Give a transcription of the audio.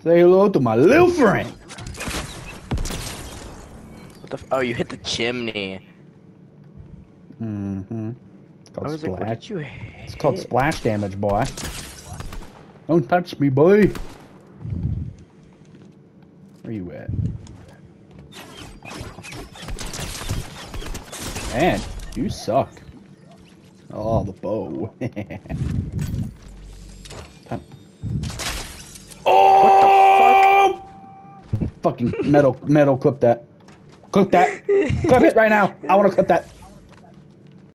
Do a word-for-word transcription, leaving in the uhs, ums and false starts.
Say hello to my little friend. What the f oh, you hit the chimney. Mm-hmm. It's I called was like, what splash. did you hit? It's called splash damage, boy. Don't touch me, boy. Where you at? Man, you suck. Oh, the bow. Oh! What the fuck? Fucking metal, metal, clip that. Clip that. Clip it right now. I want to clip that.